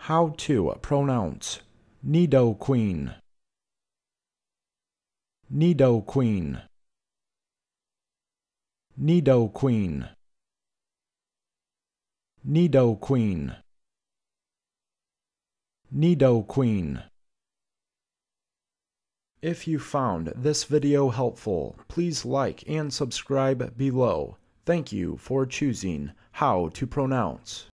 How to pronounce Nidoqueen. Nidoqueen. Nidoqueen. Nidoqueen. Nidoqueen. If you found this video helpful, please like and subscribe below. Thank you for choosing How to Pronounce.